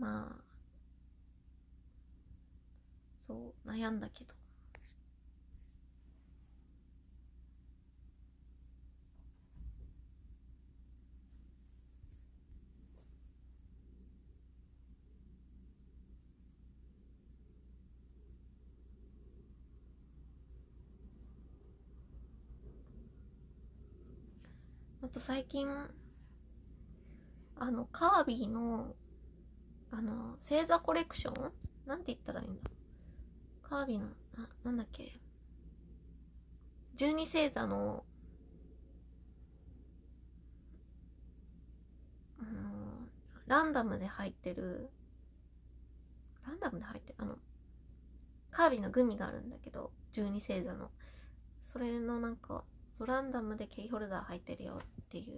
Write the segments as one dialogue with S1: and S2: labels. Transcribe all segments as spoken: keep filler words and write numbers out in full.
S1: まあそう悩んだけど、あと最近あのカービィのあの星座コレクションなんて言ったらいいんだ、カービィのな、なんだっけ、じゅうに星座のあのランダムで入ってるランダムで入ってるあのカービィのグミがあるんだけど、じゅうに星座のそれのなんかそうランダムでキーホルダー入ってるよっていう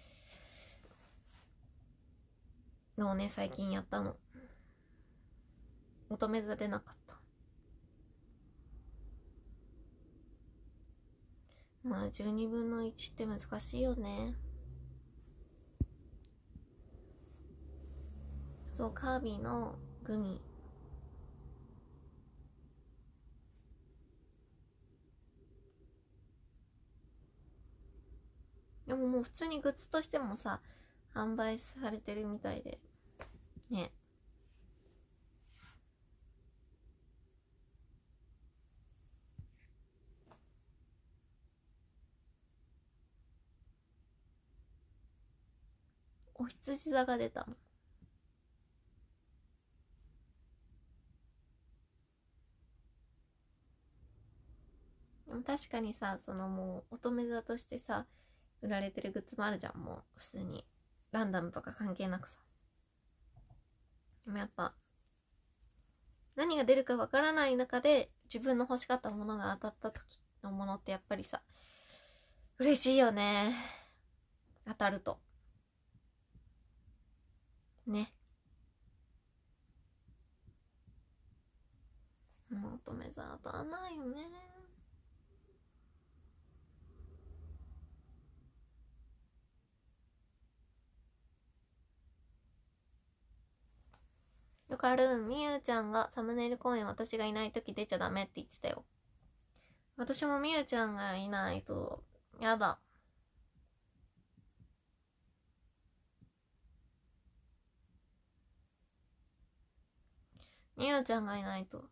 S1: のをね最近やったの。乙女座でなかった。まあじゅうにぶんのいちって難しいよね。そうカービィのグミでももう普通にグッズとしてもさ販売されてるみたいでね。お羊座が出たの。でも確かにさ、そのもう乙女座としてさ売られてるグッズもあるじゃん。もう普通にランダムとか関係なくさ。でもやっぱ何が出るかわからない中で自分の欲しかったものが当たった時のものってやっぱりさ嬉しいよね、当たるとね。もう乙女座当たんないよね。よくある。みゆちゃんがサムネイル公演私がいない時出ちゃダメって言ってたよ。私もみゆちゃんがいないとやだ。みゆちゃんがいないと。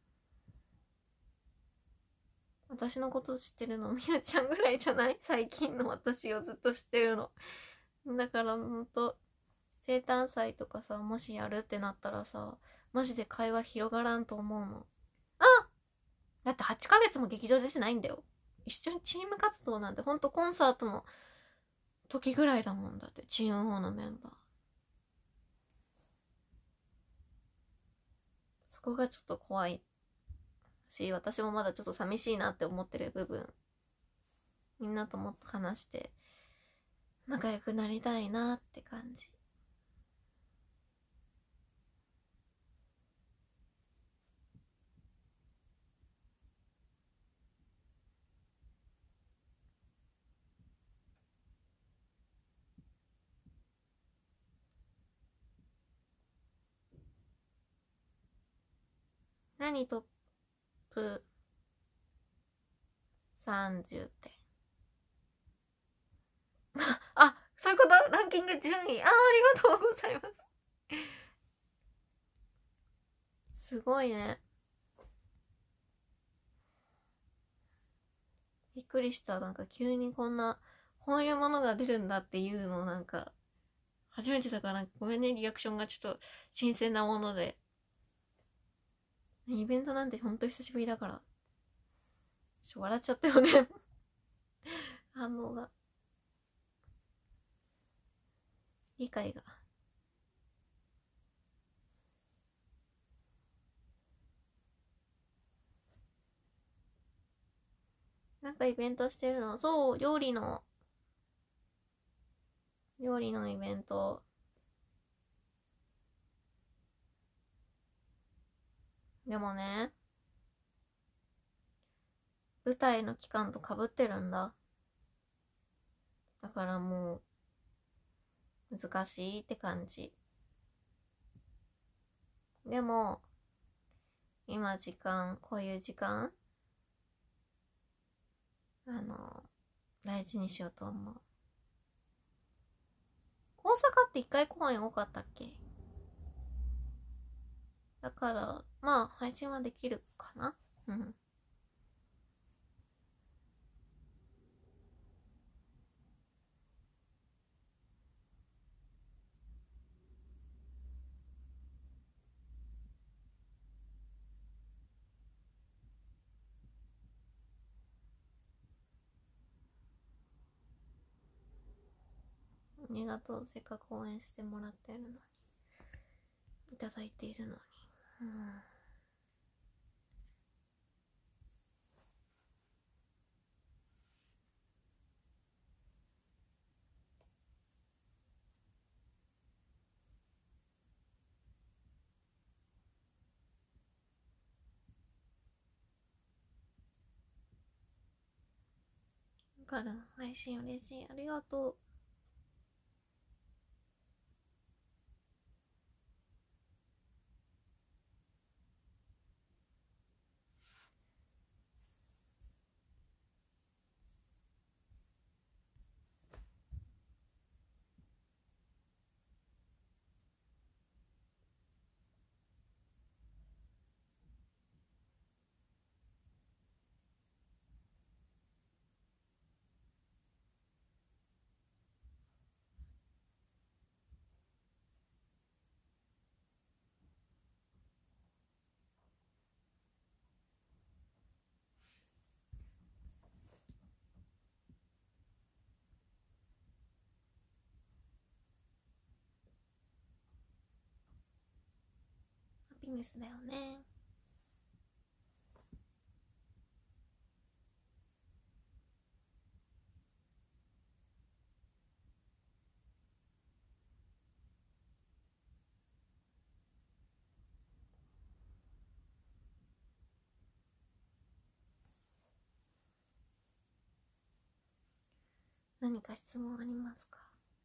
S1: 私のこと知ってるのみゆちゃんぐらいじゃない？最近の私をずっと知ってるの。だからほんと生誕祭とかさ、もしやるってなったらさ、マジで会話広がらんと思うの。あ、だってはちかげつも劇場出てないんだよ。一緒にチーム活動なんてほんとコンサートの時ぐらいだもん。だってチームよんのメンバー。そこがちょっと怖いし、私もまだちょっと寂しいなって思ってる部分、みんなともっと話して仲良くなりたいなって感じ。何トップさんじゅうって。あ、そういうこと？ランキング順位。あ、ありがとうございます。すごいね。びっくりした。なんか急にこんな、こういうものが出るんだっていうのをなんか、初めてだからなんかごめんね、リアクションがちょっと新鮮なもので。イベントなんてほんと久しぶりだから。ちょっと笑っちゃったよね反応が。理解が。なんかイベントしてるの？そう、料理の、料理のイベント。でもね、舞台の期間とかぶってるんだ。だからもう、難しいって感じ。 でも今時間、こういう時間あの大事にしようと思う。大阪って一回公演多かったっけ？だからまあ配信はできるかな。うん。ありがとう。せっかく応援してもらってるのに、いただいているのに。うん。わかる。配信嬉しい。ありがとう。ハピネスだよね。何か質問ありますか？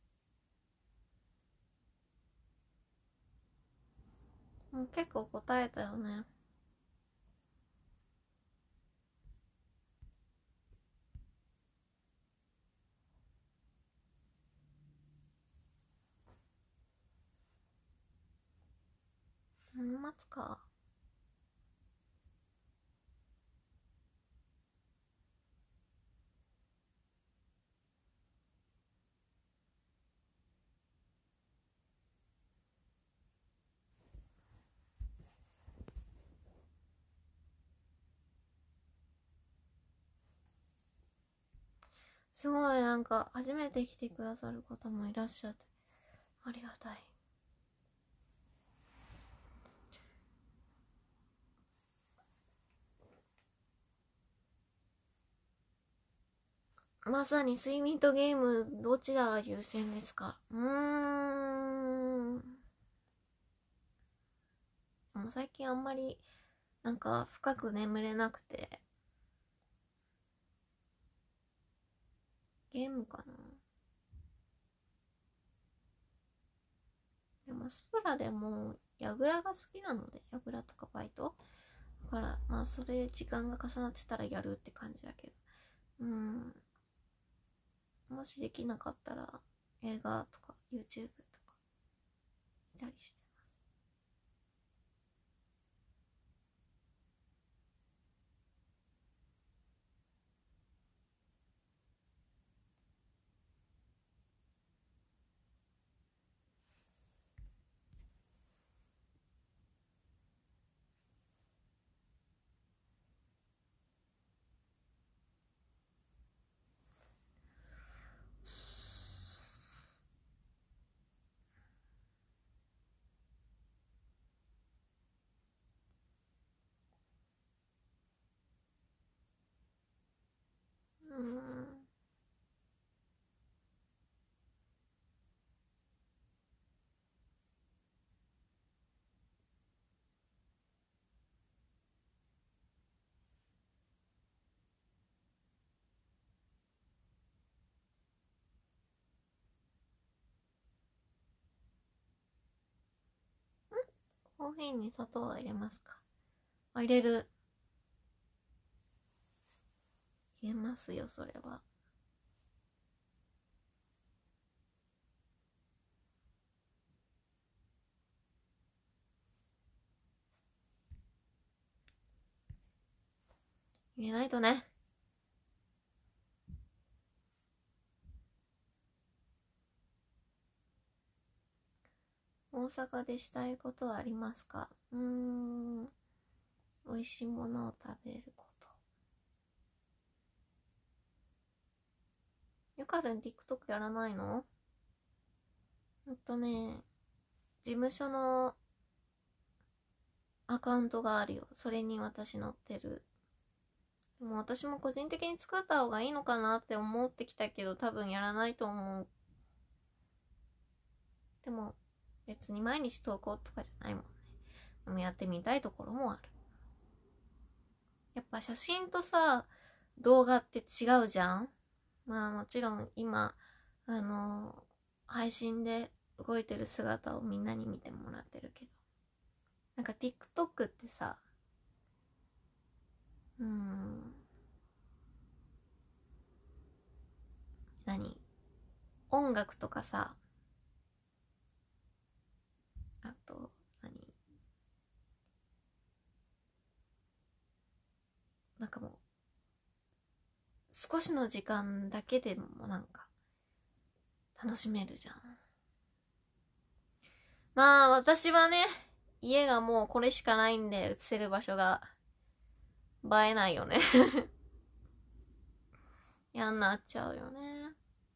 S1: もう結構答えたよね。何待つか。すごいなんか初めて来てくださる方もいらっしゃってありがたい。まさに睡眠とゲームどちらが優先ですか？うーん。もう最近あんまりなんか深く眠れなくてゲームかな。でもスプラでもヤグラが好きなので、ヤグラとかバイトだからまあそれ時間が重なってたらやるって感じだけど、うん、もしできなかったら映画とか YouTube とか見たりして。うん。コーーヒーに砂糖は入れますか？あ、入れる。入れますよ、それは。入れないとね。大阪でしたいことはありますか？うーん。美味しいものを食べること。ゆかるん TikTok やらないの？ほんとね、事務所のアカウントがあるよ。それに私載ってる。でも私も個人的に作った方がいいのかなって思ってきたけど、多分やらないと思う。でも別に毎日投稿とかじゃないもんね。でもやってみたいところもある。やっぱ写真とさ、動画って違うじゃん。まあもちろん今、あのー、配信で動いてる姿をみんなに見てもらってるけど。なんか TikTok ってさ、うーん、何？音楽とかさ、あと、何？なんかもう、少しの時間だけでもなんか、楽しめるじゃん。まあ、私はね、家がもうこれしかないんで、映せる場所が、映えないよね。嫌になっちゃうよね。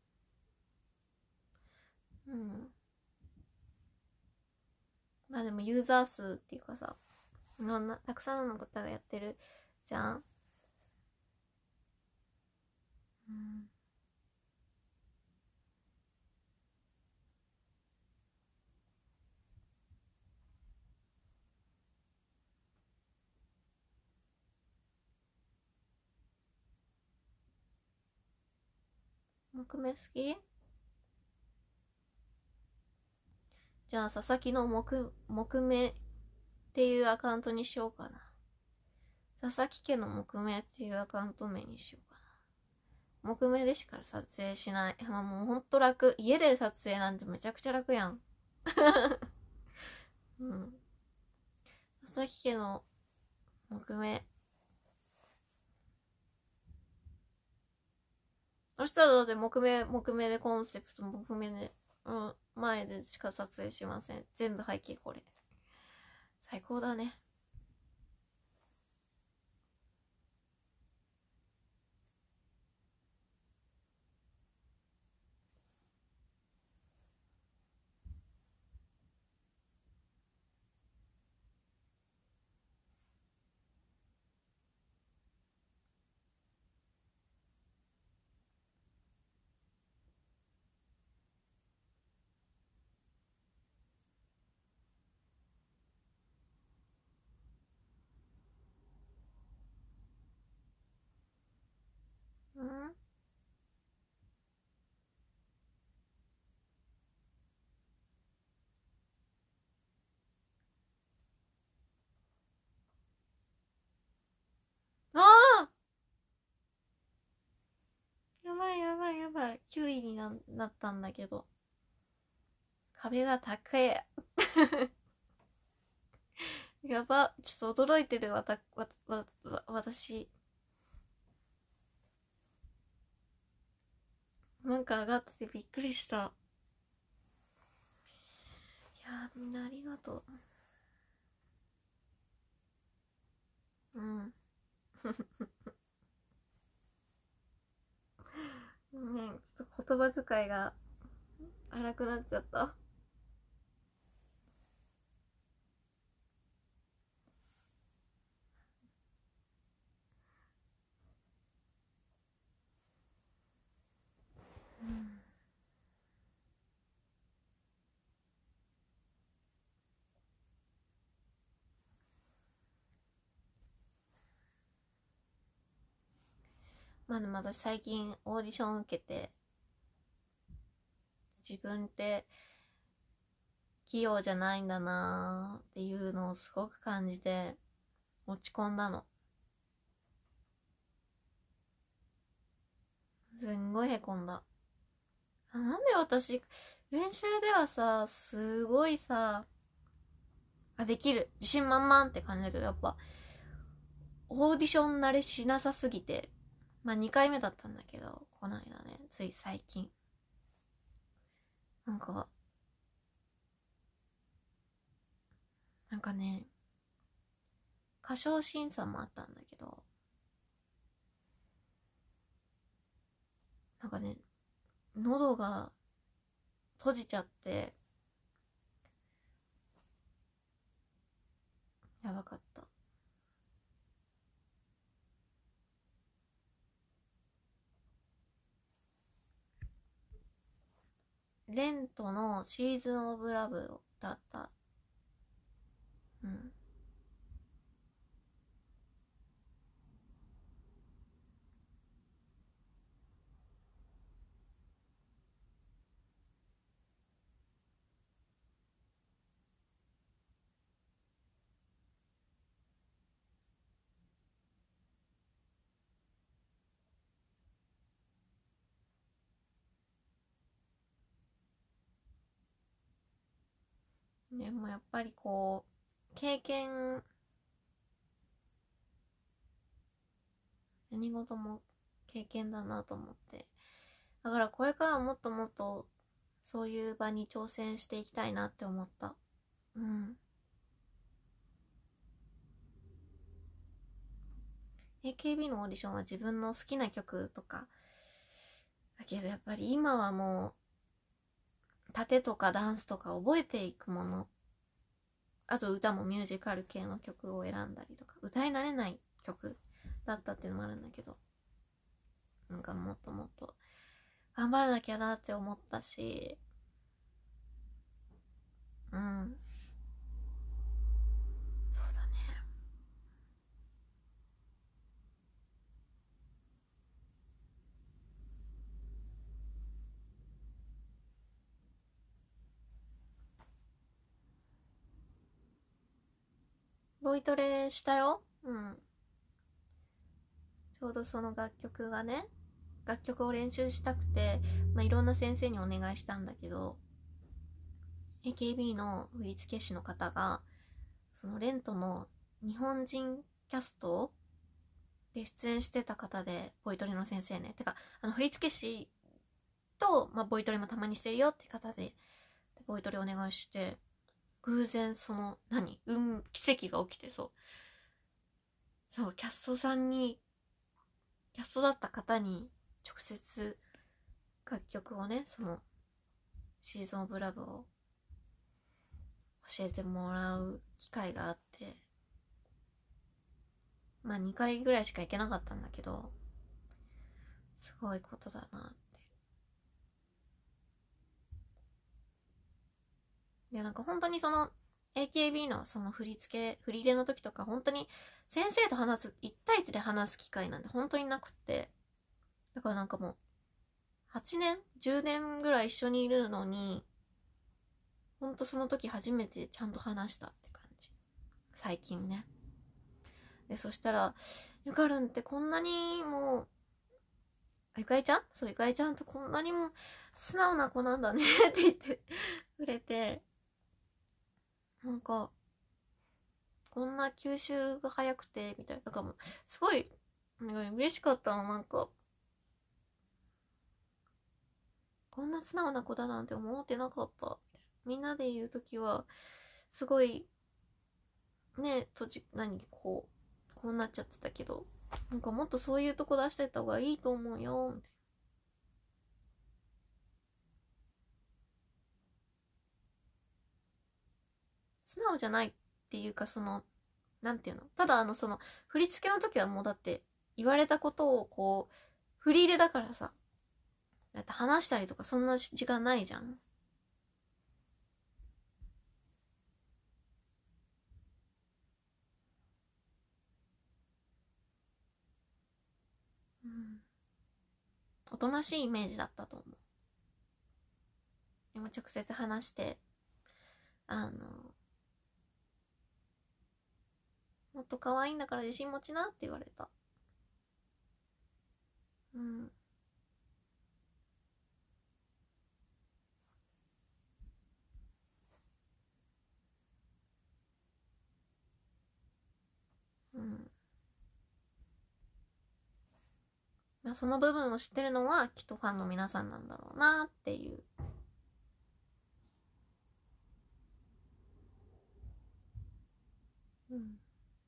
S1: うん。まあでもユーザー数っていうかさ、ななたくさんの方がやってるじゃん。うん。木目好き？じゃあ、佐々木の木、木目っていうアカウントにしようかな。佐々木家の木目っていうアカウント名にしようかな。木目でしか撮影しない。まあもうほんと楽。家で撮影なんてめちゃくちゃ楽やん。うん。佐々木家の木目。そしたらだって木目、木目でコンセプト木目で、うん、前でしか撮影しません。全部背景これ。最高だね。うん。ああ、やばいやばいやばい。きゅういにななったんだけど。壁が高い。やば。ちょっと驚いてるわた、わ、わ、わ、私。なんか上がっててびっくりした。いやー、みんなありがとう。うん。ごめん、ちょっと言葉遣いが荒くなっちゃった。うん。まだまだ最近オーディション受けて、自分って器用じゃないんだなーっていうのをすごく感じて落ち込んだの。すんごいへこんだ。あ、なんで私練習ではさすごいさ、あ、できる自信満々って感じだけど、やっぱオーディション慣れしなさすぎて、まあにかいめだったんだけど、こないだね、つい最近なんかなんかね、歌唱審査もあったんだけど、なんかね、喉が閉じちゃってやばかった。レントのシーズンオブラブを歌った。うん。でもやっぱりこう経験、何事も経験だなと思って、だからこれからはもっともっとそういう場に挑戦していきたいなって思った。うん。 エーケービー のオーディションは自分の好きな曲とかだけど、やっぱり今はもう盾とかダンスとか覚えていくもの、あと歌もミュージカル系の曲を選んだりとか、歌い慣れない曲だったっていうのもあるんだけど、なんかもっともっと頑張らなきゃなって思ったし、うん、そうだね。ボイトレしたよ。うん。ちょうどその楽曲がね、楽曲を練習したくて、まあ、いろんな先生にお願いしたんだけど、エーケービー の振付師の方が、そのレントの日本人キャストで出演してた方で、ボイトレの先生ね。てか、あの振付師と、まあ、ボイトレもたまにしてるよって方で、ボイトレお願いして、偶然その、何運、奇跡が起きて、そう。そう、キャストさんに、キャストだった方に直接楽曲をね、そのシーズンオブラブを教えてもらう機会があって、まあにかいぐらいしか行けなかったんだけど、すごいことだなって。で、なんか本当にその エーケービー のその振り付け、振り入れの時とか本当に先生と話す、いち対いちで話す機会なんて本当になくって、だからなんかもうはちねん ?じゅう 年ぐらい一緒にいるのに、ほんとその時初めてちゃんと話したって感じ。最近ね。で、そしたら、ゆかるんってこんなにも、ゆかりちゃんそう、ゆかりちゃんってこんなにも素直な子なんだねって言ってくれて、なんか、こんな吸収が早くて、みたいな。なんかもう、すごい、嬉しかったの、なんか、こんな素直な子だなんて思ってなかった。みんなでいるときは、すごい、ね、閉じ、何、こう、こうなっちゃってたけど、なんかもっとそういうとこ出してった方がいいと思うよ、みたいな。素直じゃないっていうか、その、なんていうの、ただあの、その、振り付けの時はもうだって、言われたことをこう、振り入れだからさ、だって話したりとかそんな時間ないじゃん。うん。おとなしいイメージだったと思う。でも直接話して、 あのもっと可愛いんだから自信持ちなって言われた。うん。うん。まあその部分を知ってるのはきっとファンの皆さんなんだろうなっていう。うん。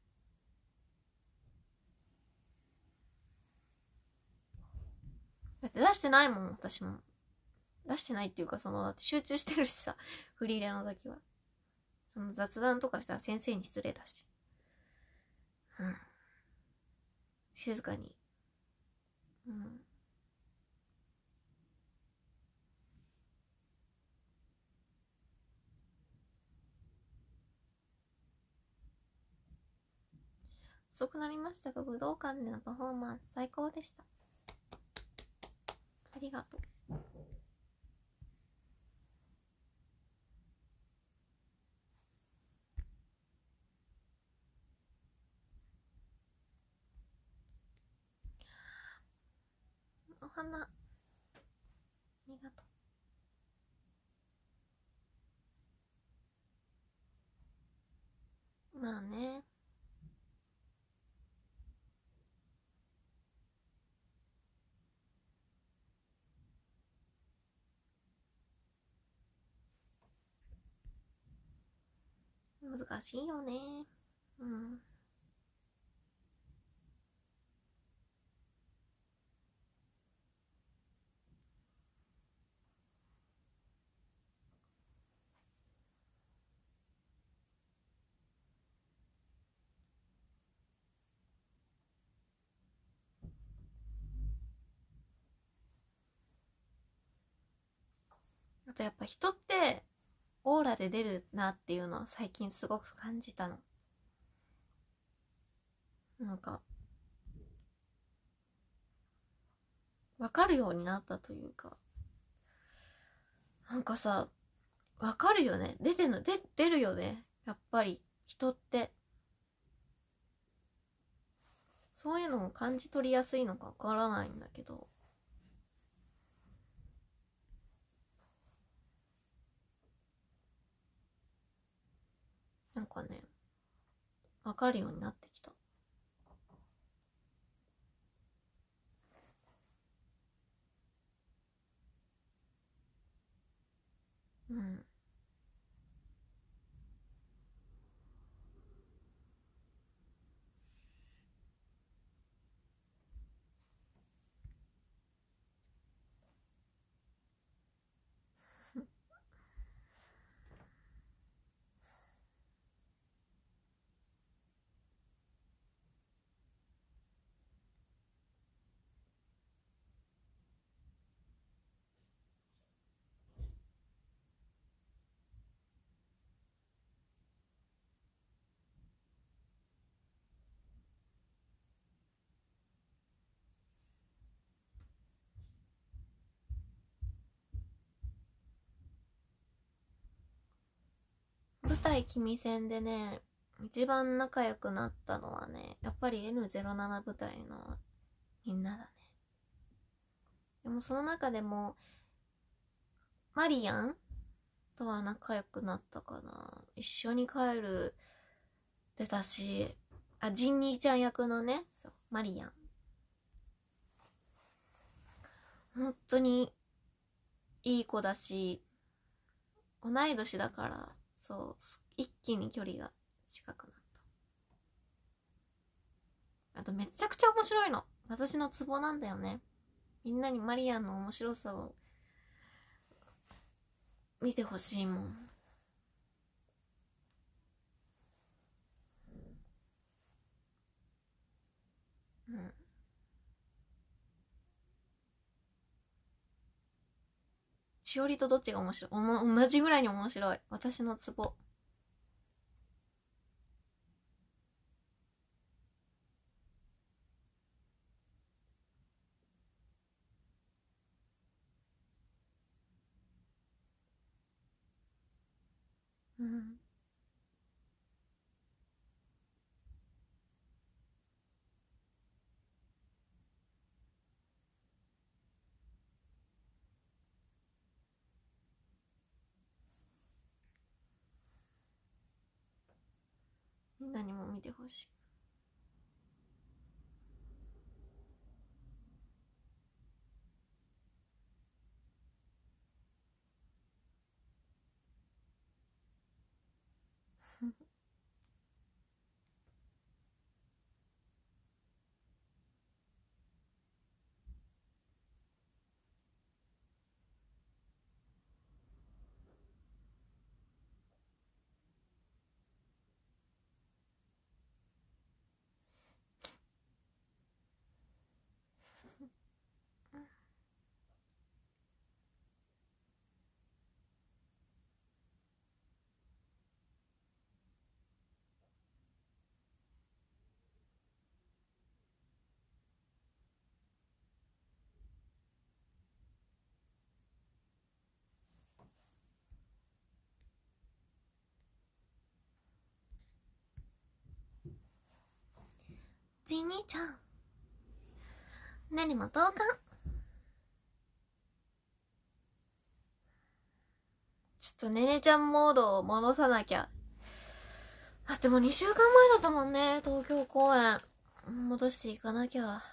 S1: だって出してないもん、私も。出してないっていうか、その、だって集中してるしさ、フリーレの時は。その雑談とかしたら先生に失礼だし。うん。静かに。うん。遅くなりましたが、武道館でのパフォーマンス最高でした。ありがとう。お花。ありがとう。まあね。難しいよね。うん。あとやっぱ人ってオーラで出るなっていうのは最近すごく感じたの。なんか、わかるようになったというか。なんかさ、わかるよね。出てる、出、出るよね。やっぱり、人って。そういうのを感じ取りやすいのかわからないんだけど。なんかね、わかるようになってきた。うん。舞台君戦でね、一番仲良くなったのはね、やっぱり エヌゼロなな 部隊のみんなだね。でもその中でも、マリアンとは仲良くなったかな。一緒に帰る出たし、あ、ジンニーちゃん役のね、そう、マリアン。本当にいい子だし、同い年だから、そう、一気に距離が近くなった。あとめちゃくちゃ面白いの。私のツボなんだよね。みんなにマリアンの面白さを見てほしいもん。うん。しおりとどっちが面白い？おも同じぐらいに面白い。私のツボ。 うん。みんなにも見てほしい。じい兄ちゃん、何もどうか。ちょっとねねちゃんモードを戻さなきゃ。だってもうにしゅうかんまえだったもんね、東京公演。戻していかなきゃ。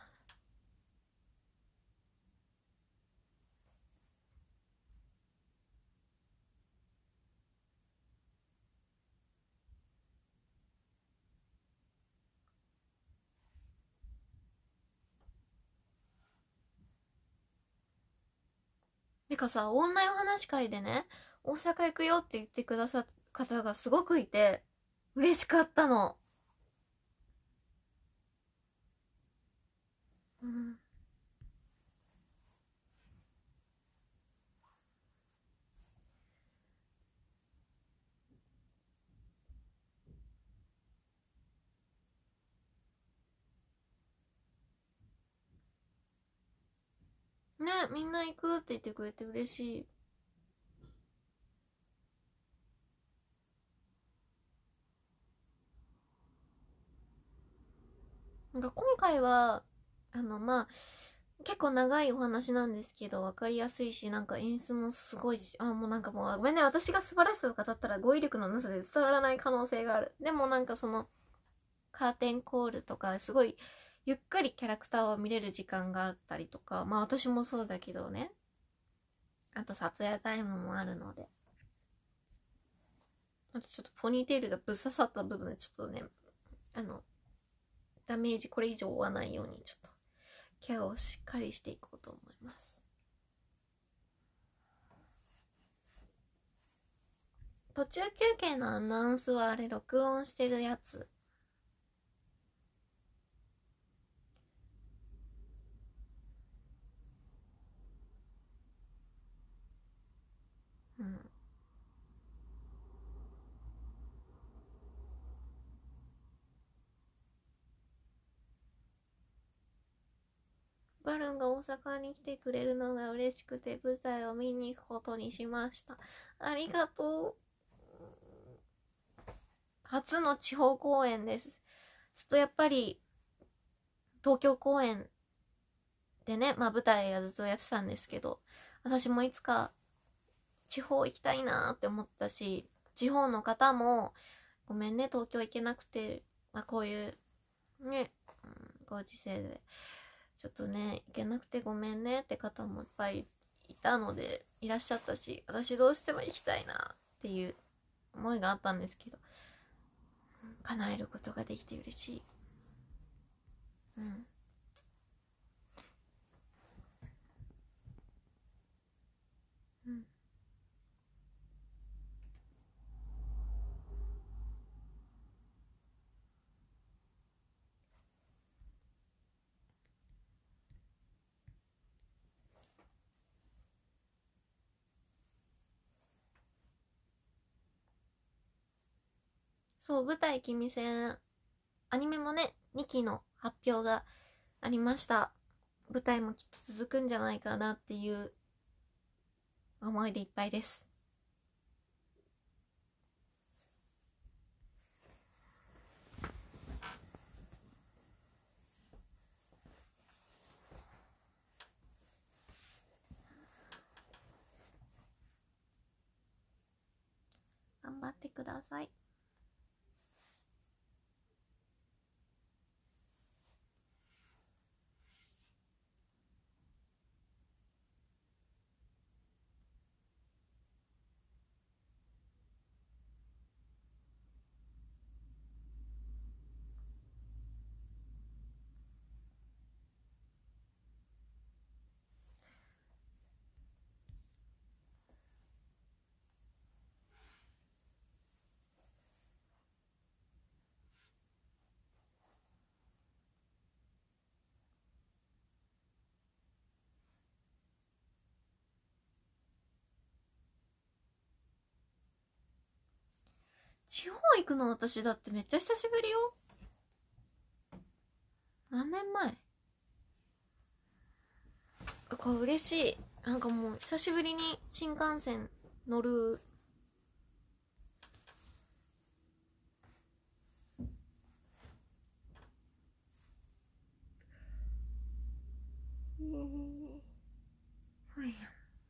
S1: てかさ、オンラインお話し会でね、大阪行くよって言ってくださった方がすごくいて、嬉しかったの。うん。ね、みんな行くって言ってくれて嬉しい。なんか今回は、あの、まあ、結構長いお話なんですけど、わかりやすいし、なんか演出もすごいし、あ、もうなんかもう、ごめんね、私が素晴らしさを語ったら語彙力のなさで伝わらない可能性がある。でもなんかその、カーテンコールとか、すごい、ゆっくりキャラクターを見れる時間があったりとか、まあ私もそうだけどね。あと撮影タイムもあるので。あとちょっとポニーテールがぶっ刺さった部分でちょっとね、あの、ダメージこれ以上負わないように、ちょっと、ケアをしっかりしていこうと思います。途中休憩のアナウンスはあれ、録音してるやつ。うん。バルンが大阪に来てくれるのが嬉しくて舞台を見に行くことにしました。ありがとう。初の地方公演です。ちょっとやっぱり東京公演でね、まあ舞台はずっとやってたんですけど、私もいつか地方行きたいなって思ったし、地方の方もごめんね、東京行けなくて、まあこういうね、うん、ご時世でちょっとね行けなくてごめんねって方もいっぱいいたので、いらっしゃったし、私どうしても行きたいなっていう思いがあったんですけど、叶えることができて嬉しい。うん。うん。そう、舞台君戦アニメもね、にきの発表がありました。舞台もきっと続くんじゃないかなっていう思いでいっぱいです。 頑張ってください。地方行くの私だってめっちゃ久しぶりよ。何年前？これ嬉しい。なんかもう久しぶりに新幹線乗る。はい。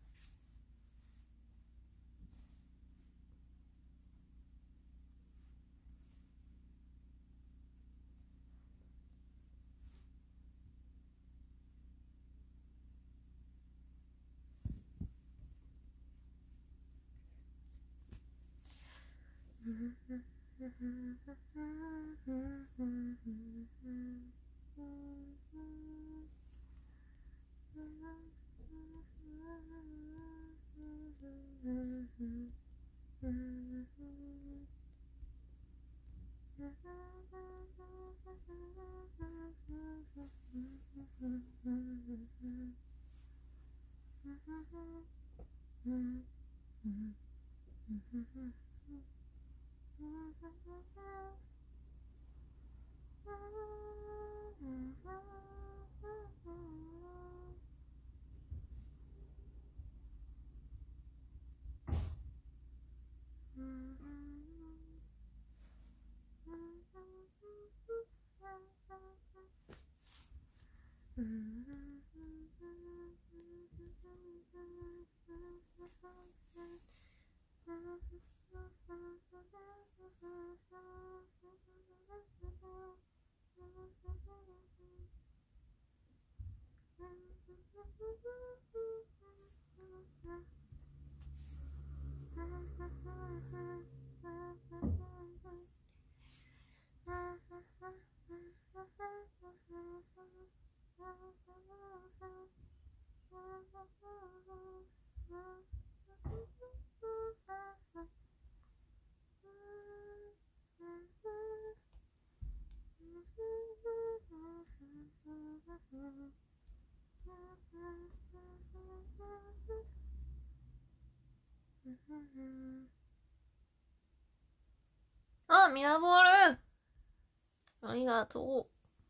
S1: あ、ミラボールありがとう。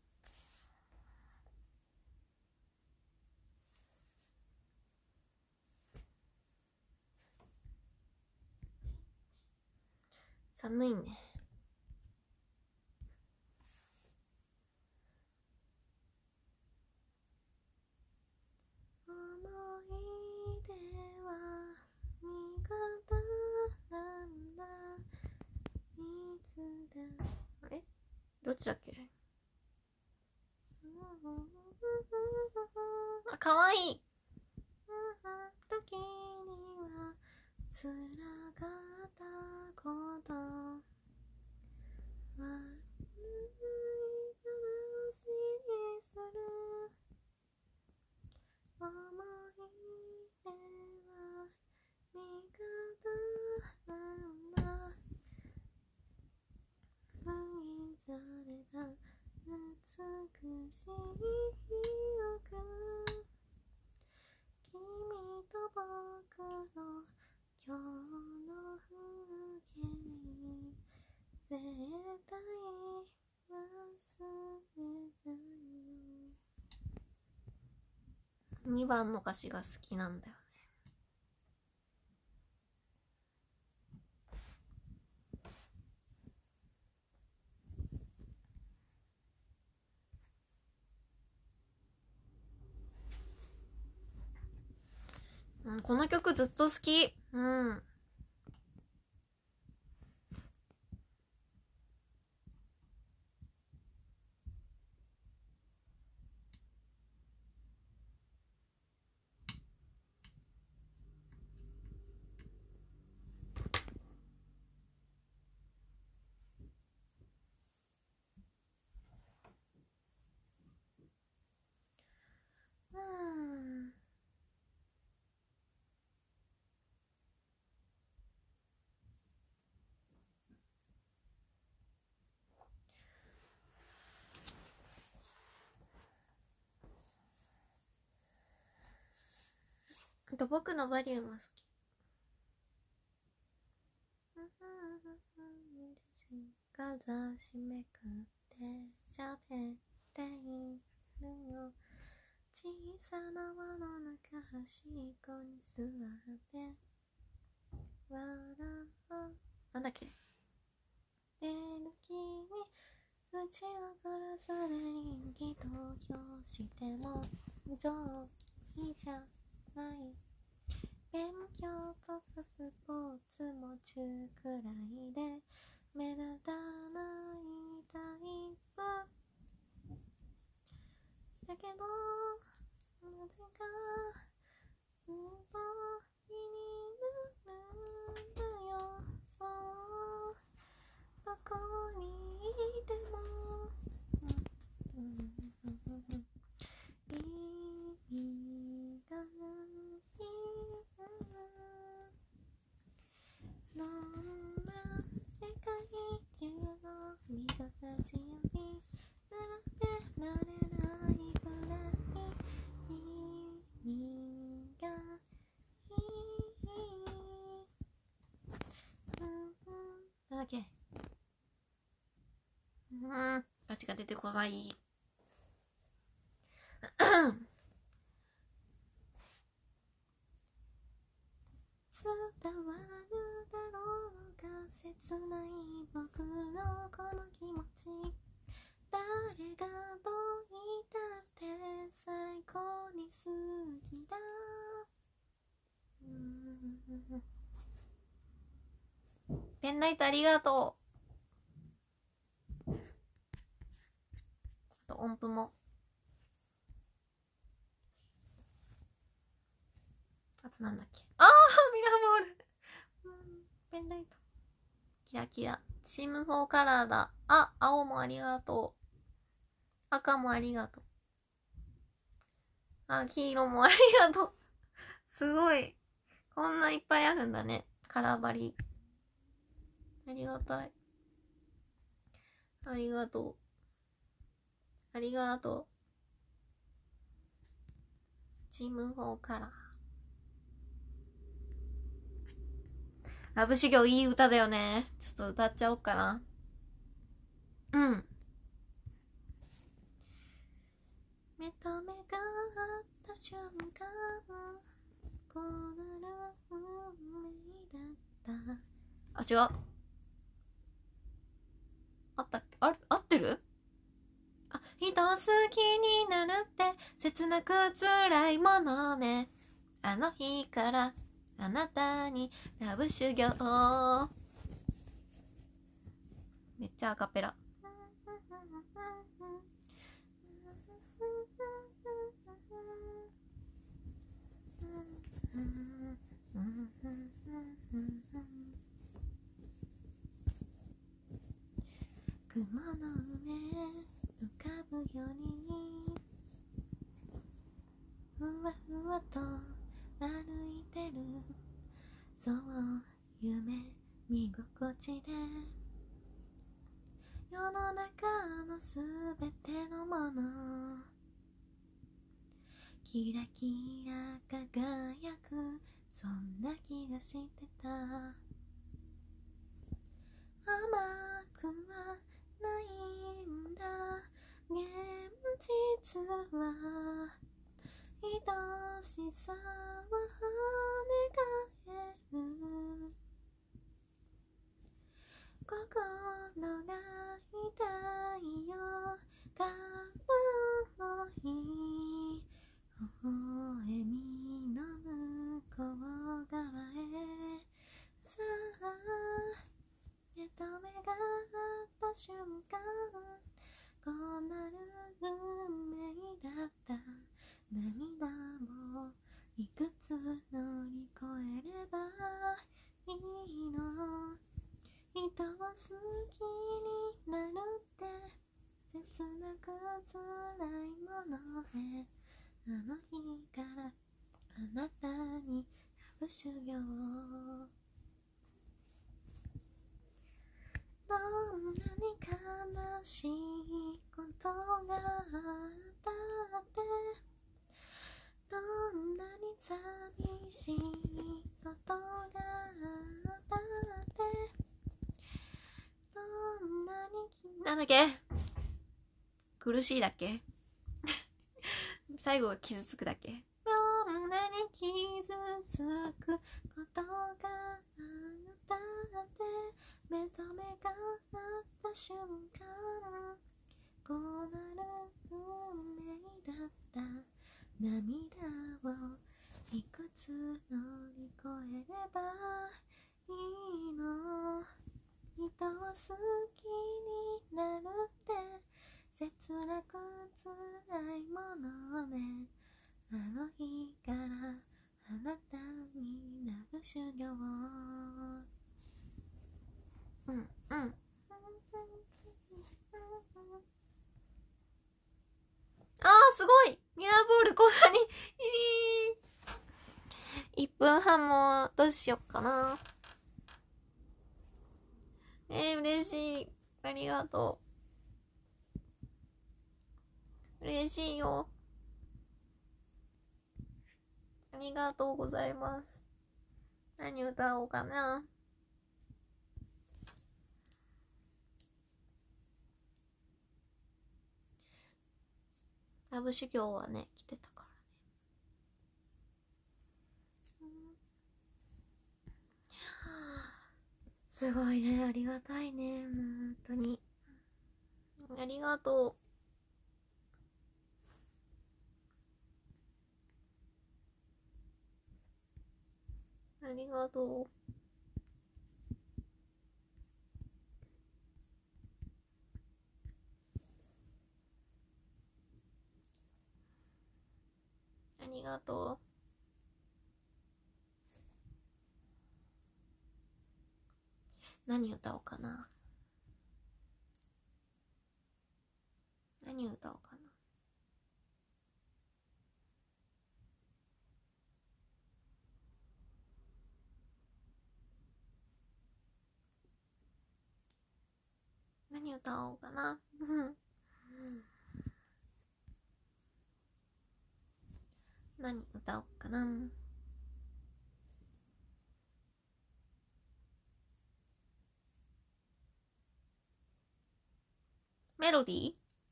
S1: 寒いね。思い出は味方なんだ。いつだ。あれどっちだっけ？あ、かわいい。時にはつらかったこと悪い話にする。思い出は味方なんだ。封印された美しい記憶。君と僕の今日の風景絶対忘れないよ。にばんの歌詞が好きなんだよね。うん、この曲ずっと好き。うん。 あと僕のバリウム好き。ガザ閉めくって喋っているよ。小さな輪の中端っこに座って笑う。なんだっけ。出る君、うちのからそれ人気投票しても上位じゃない。勉強とかスポーツも中くらいで目立たないタイプだけど、なぜかすごいになるんだよ。そう、どこにいても、うんうんうんうん、いいだいどんな世界中の美女たちより並べられないくらい君がいい。うんうん、なんだっけ。うん、歌詞が出てこない。伝わるだろうか切ない僕のこの気持ち。誰がどう言ったって最高に好きだ。うーん、ペンライトありがとう。あと音符も。あとなんだっけ。あー、ミラーボール。うん、ペンライトキラキラ。チームフォーカラーだ。あ、青もありがとう。赤もありがとう。あ、黄色もありがとう。すごい。こんないっぱいあるんだね。カラーバリ。ありがたい。ありがとう。ありがとう。チームフォーカラー。ラブ修行いい歌だよね。ちょっと歌っちゃおうかな。うん。目と目が合った瞬間、こうなる運命だった。あ、違う。あったっけ。あれ、合ってる？あ、人好きになるって切なく辛いものね。あの日からあなたにラブ修行。めっちゃアカペラ。雲の上浮かぶようにふわふわと歩いてる。そう夢見心地で世の中のすべてのものキラキラ輝く、そんな気がしてた。甘くはないんだ現実は。愛しさは跳ね返る。心が痛いよ。からの日微笑みの向こう側へ。さあ目と目が合った瞬間、こうなる運命だった。涙もいくつ乗り越えればいいの。人を好きになるって切なく辛いものね。あの日からあなたにラブ修行。どんなに悲しいことがあったって、どんなに寂しいことがあったってどんなにきなんだっけ苦しいだっけ最後が傷つくだっけどんなに傷つくことがあったって目と目が合った瞬間こうなる運命だった涙をいくつ乗り越えればいいの人を好きになるって切なく辛いものねあの日からあなたになる修行うんうんあーすごいミラーボールこんなにいっぷんはんもどうしよっかなえー、嬉しいありがとう嬉しいよありがとうございます何歌おうかなラブ修行はね来てたからね、うん、すごいねありがたいねもう本当にありがとうありがとうありがとう何歌おうかな何歌おうかな何歌おうかな何歌おうかなメロディー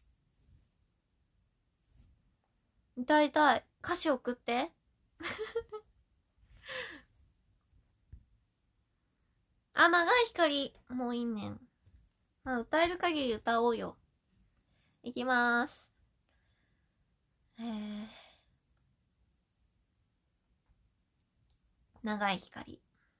S1: 歌いたい歌詞送ってあ長い光もういいねんまあ歌える限り歌おうよいきまーすえー、長い光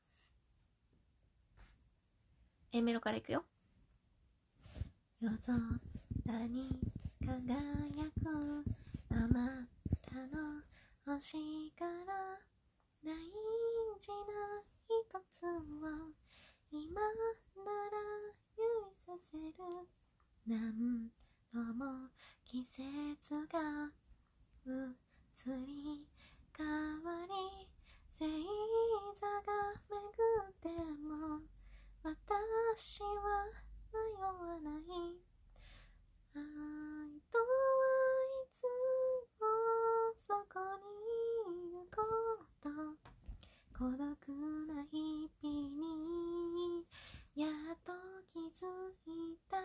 S1: Aメロからいくよ夜空に輝くあまたの星から大事な一つを今なら指させる何度も季節が移り変わり星座が巡っても私は迷わない愛とはいつもそこにいること孤独な日々にやっと気づいた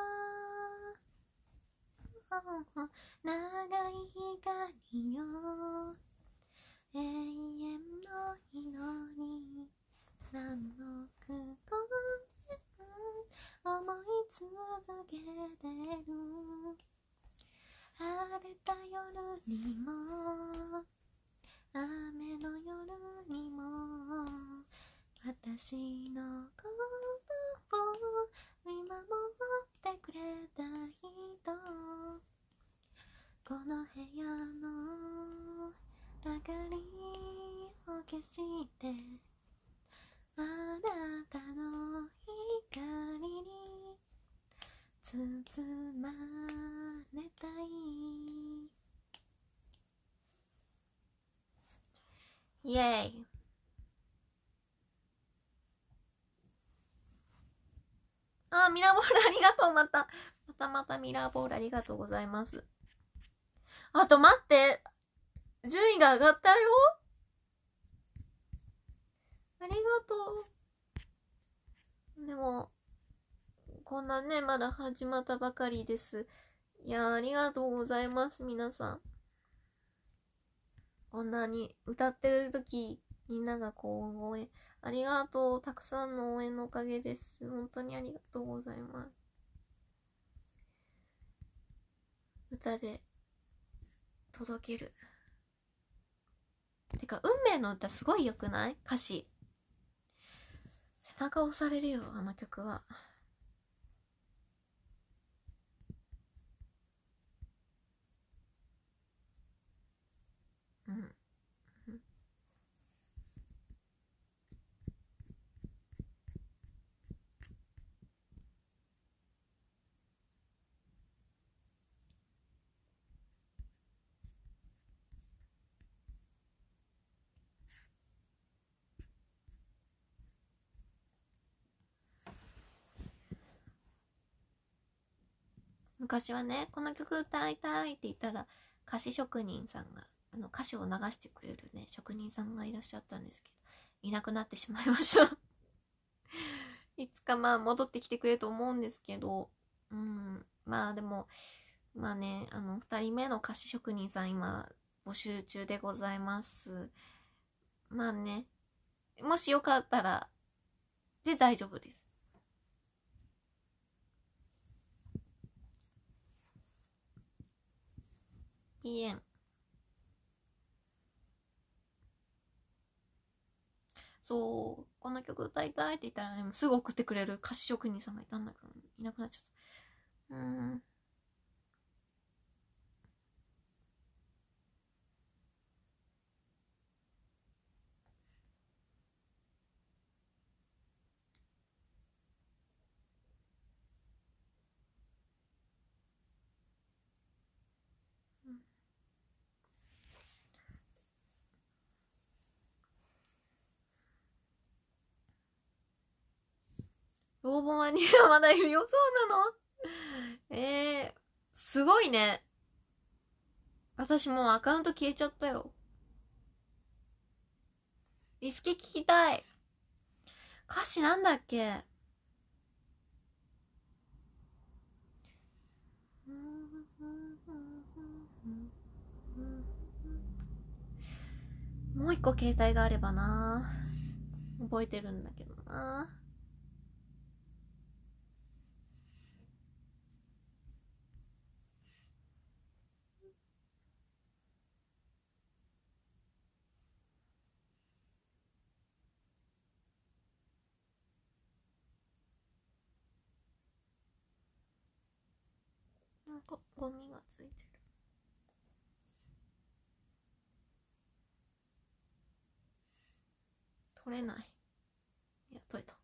S1: 長い光よ永遠の祈り何億個思い続けてる晴れた夜にも雨の夜にも私のことを見守ってくれた人この部屋の明かりを消してあなたの光に包まれたいイエーイあーミラーボールありがとうまたまたまたミラーボールありがとうございますあと待って順位が上がったよ。ありがとう。でも、こんなね、まだ始まったばかりです。いや、ありがとうございます、皆さん。こんなに歌ってる時、みんながこう応援、ありがとう。たくさんの応援のおかげです。本当にありがとうございます。歌で届ける。てか、運命の歌すごい良くない？歌詞。背中押されるよ、あの曲は。うん。昔はね、この曲歌いたいって言ったら、歌詞職人さんが、あの歌詞を流してくれるね、職人さんがいらっしゃったんですけど、いなくなってしまいましたいつかまあ戻ってきてくれると思うんですけど、うん、まあでも、まあね、あの、二人目の歌詞職人さん今、募集中でございます。まあね、もしよかったら、で大丈夫です。ピーエム。そう、この曲歌いたいって言ったら、でもすぐ送ってくれる歌詞職人さんがいたんだけど、いなくなっちゃった。うーん。応募マニアまだいるよ。そうなの？えー、すごいね。私もうアカウント消えちゃったよ。リスケ聞きたい。歌詞なんだっけ？もう一個携帯があればな。覚えてるんだけどな。なんかゴミがついてる。取れない。いや、取れた。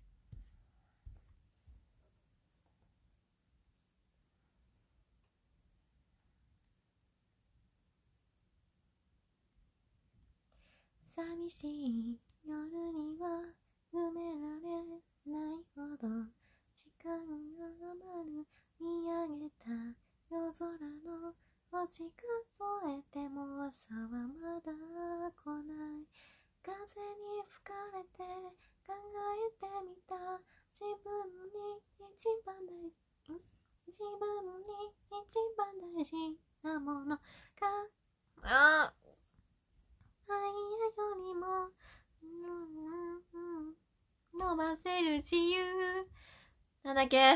S1: 寂しい夜には埋められないほど時間が余る。見上げた夜空の星数えても朝はまだ来ない。風に吹かれて考えてみた。自分に一番大事、自分に一番大事なものか。あー愛よりも、うんうんうん、伸ばせる自由。なんだっけ？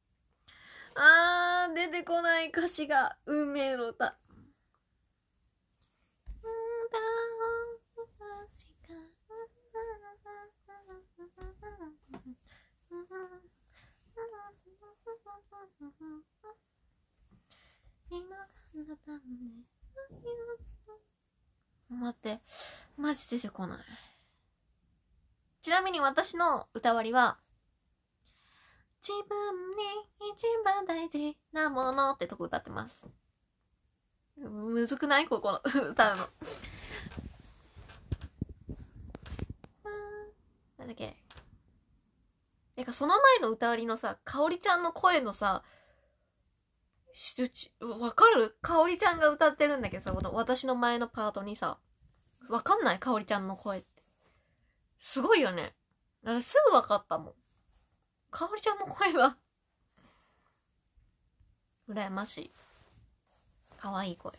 S1: あー、出てこない歌詞が。運命の歌。今があなたのね。待って、マジ出てこない。ちなみに私の歌割りは、自分に一番大事なものってとこ歌ってます。むずくない？ここの歌うの。なんだっけ？てかその前の歌割りのさ、かおりちゃんの声のさ、 しちわかる？かおりちゃんが歌ってるんだけどさ、この私の前のパートにさ、わかんない？かおりちゃんの声って。すごいよね。すぐわかったもん。かおりちゃんの声は羨ましい。かわいい声。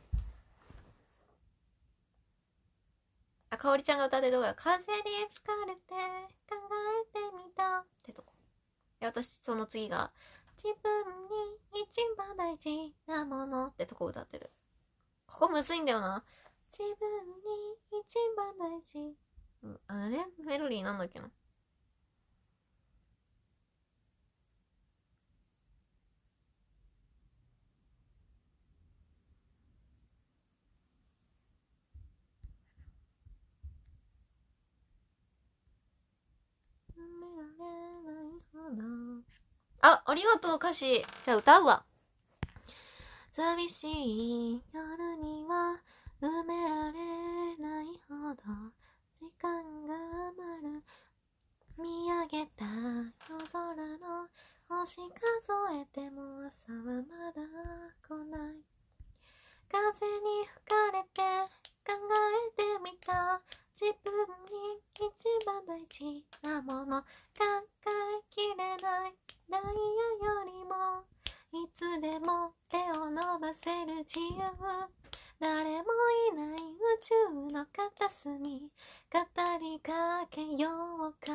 S1: あ、かおりちゃんが歌ってる動画、風に吹かれて考えてみたってとこ。で、私、その次が、自分に一番大事なものってとこ歌ってる。ここむずいんだよな。自分に一番大事。うん、あれメロディーなんだっけな。あ、ありがとう、歌詞。じゃあ歌うわ。寂しい夜には埋められないほど時間が余る。見上げた夜空の星数えても朝はまだ来ない。風に吹かれて考えてみた。自分に一番大事なもの、考えきれないダイヤよりもいつでも手を伸ばせる自由。誰もいない宇宙の片隅、語りかけようか。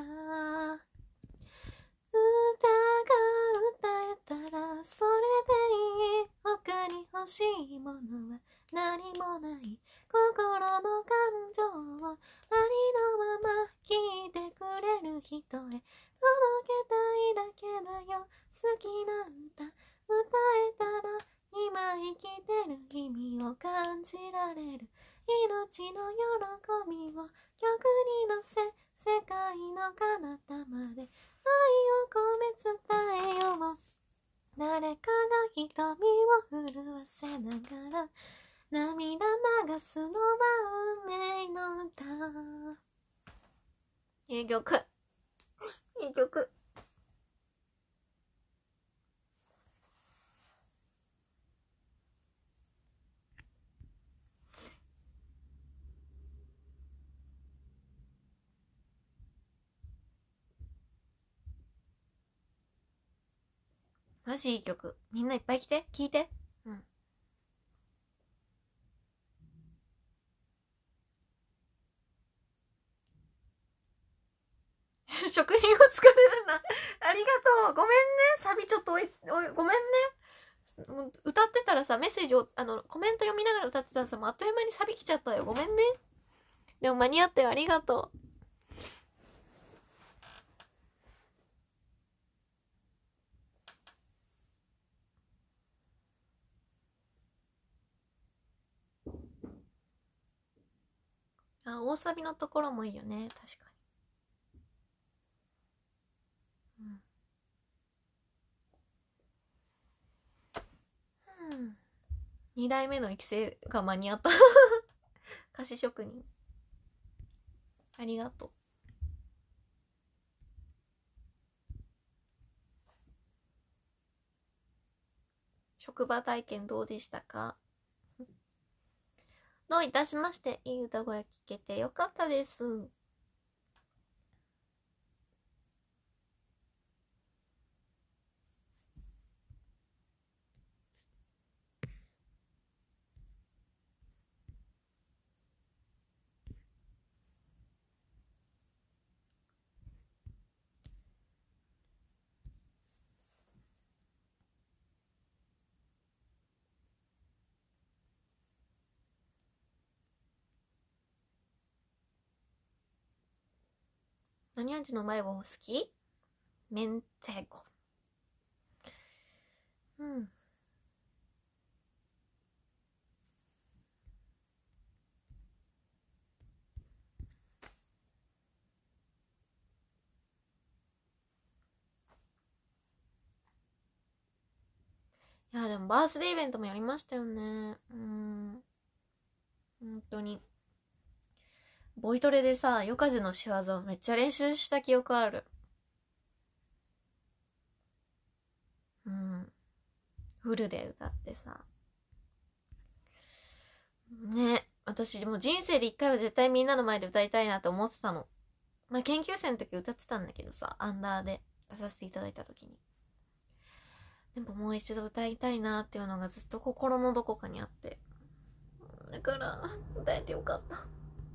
S1: 歌が歌えたらそれでいい。他に欲しいものは何もない。心の感情をありのまま聞いてくれる人へ届けたいだけだよ。好きな歌歌えたら今生きてる意味を感じられる。命の喜びを曲に乗せ世界の彼方まで愛を込め伝えよう。誰かが瞳を潤わせながら涙流すのは運命の歌。いい曲いい曲。マジいい曲。みんないっぱい来て聞いて。うん。職人を疲れるな。ありがとう。ごめんね。サビちょっとおい、おい、ごめんね。歌ってたらさ、メッセージを、あの、コメント読みながら歌ってたらさ、もうあっという間にサビ来ちゃったよ。ごめんね。でも間に合ったよ。ありがとう。あ、大サビのところもいいよね。確かに。うん。うん。二代目の育成が間に合った。歌詞職人。ありがとう。職場体験どうでしたか？どういたしまして。いい歌声聞けてよかったです。何味のうまい棒好き？明太子。うん。いや、でもバースデーイベントもやりましたよね。うん。本当に。ボイトレでさ、夜風の仕業をめっちゃ練習した記憶ある。うん。 フルで歌ってさ。ね、私もう人生で一回は絶対みんなの前で歌いたいなって思ってたの。まあ研究生の時歌ってたんだけどさ、アンダーで出させていただいた時に。でももう一度歌いたいなっていうのがずっと心のどこかにあって。だから、歌えてよかった。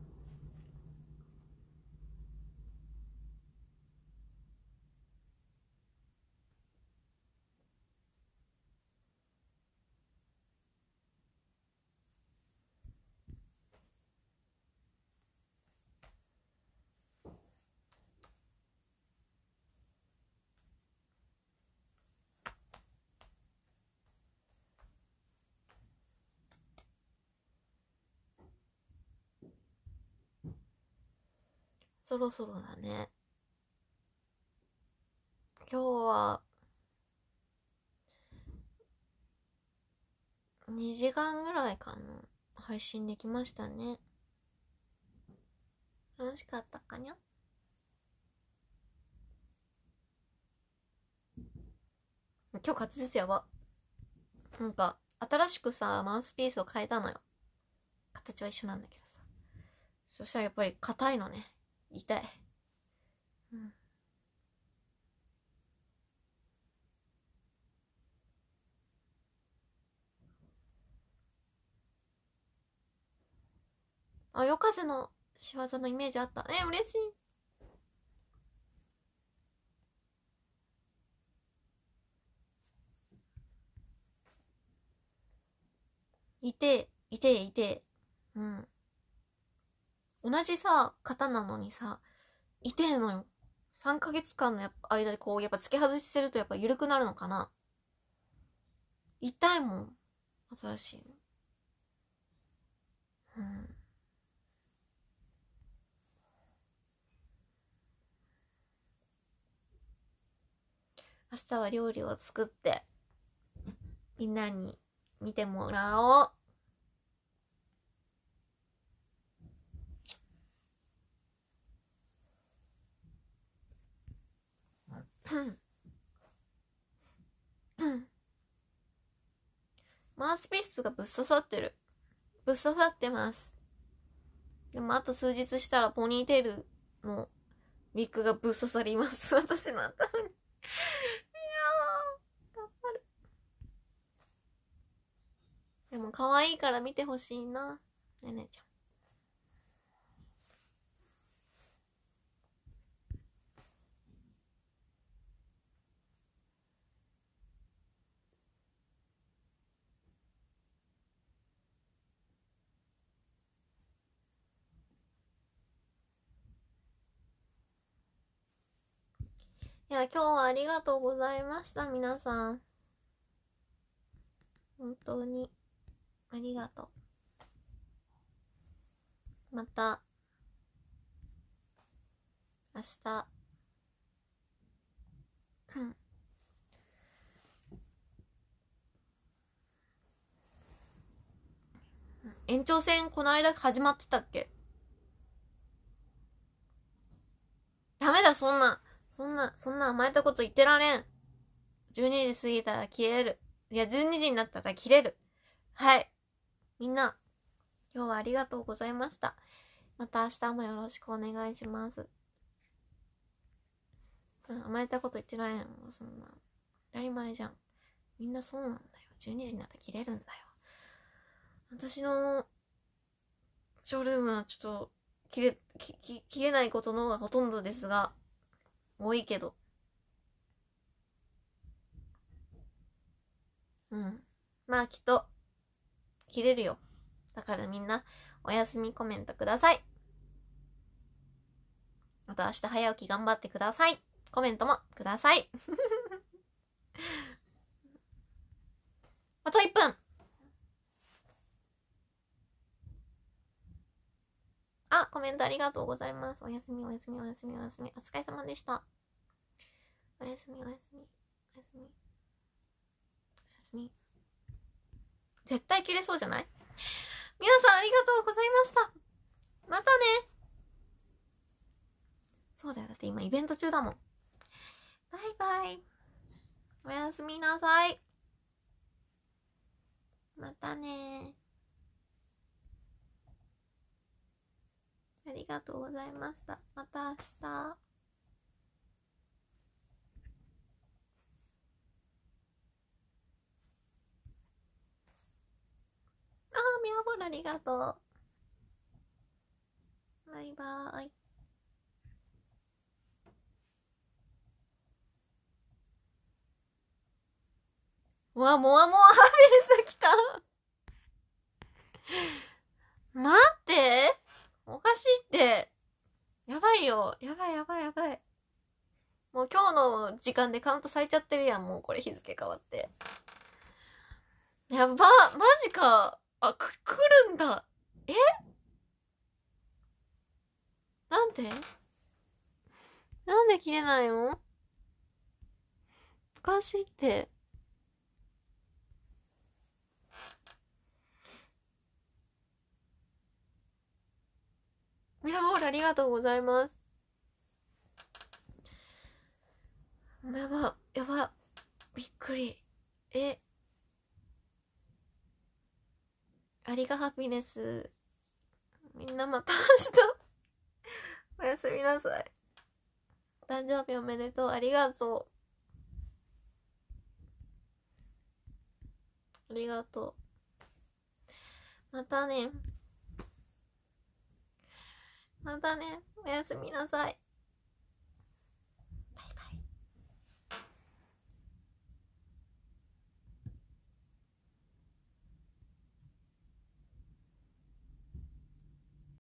S1: そろそろだね。今日はにじかんぐらいかな、配信できましたね。楽しかったかにゃ。今日滑舌やば。なんか新しくさマウスピースを変えたのよ。形は一緒なんだけどさ、そしたらやっぱり硬いのね。痛い。うん。あ、夜風の仕業のイメージあった。え、嬉しい。いて、いて、いて。うん。同じさ、型なのにさ、いてえのよ。さんかげつかんのやっぱ間でこう、やっぱ付け外しするとやっぱ緩くなるのかな。痛いもん。新しいの。うん。明日は料理を作って、みんなに見てもらおう。マウスピースがぶっ刺さってる。ぶっ刺さってます。でもあと数日したらポニーテールのウィッグがぶっ刺さります。私の頭に。いやー、頑張る。でも可愛いから見てほしいな、ねねちゃん。いや、今日はありがとうございました、皆さん。本当に、ありがとう。また、明日、うん。延長戦、この間始まってたっけ？ダメだ、そんな、そんな、そんな甘えたこと言ってられん。じゅうにじ過ぎたら切れる。いや、じゅうにじになったら切れる。はい。みんな、今日はありがとうございました。また明日もよろしくお願いします。甘えたこと言ってられん。そんな。当たり前じゃん。みんなそうなんだよ。じゅうにじになったら切れるんだよ。私の、ショールームはちょっと、切れ、き、き、切れないことの方がほとんどですが、多いけど。うん。まあきっと、切れるよ。だからみんな、おやすみコメントください。あと明日早起き頑張ってください。コメントもください。あといっぷん。あ、コメントありがとうございます。おやすみおやすみおやすみおやすみ。お疲れ様でした。おやすみおやすみ。おやすみ。おやすみ。絶対切れそうじゃない？皆さんありがとうございました。またね。そうだよ。だって今イベント中だもん。バイバイ。おやすみなさい。 またね。ありがとうございました。また明日。あー、ミラボルありがとう。バイバーイ。うわ、モアモアハピネス来た。待って。おかしいって。やばいよ。やばいやばいやばい。もう今日の時間でカウントされちゃってるやん。もうこれ日付変わって。やば。マジか。あ、く、来るんだ。えなんでなんで切れないの？おかしいって。ミラボールありがとうございます。やば、やば。びっくり。え。ありがハピネス。みんなまた明日。おやすみなさい。誕生日おめでとう。ありがとう。ありがとう。またね。またね。おやすみなさい。